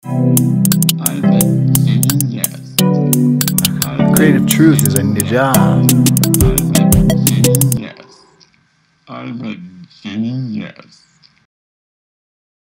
I've been saying yes. Creative truth is a new job. I've been saying yes. I've been saying yes.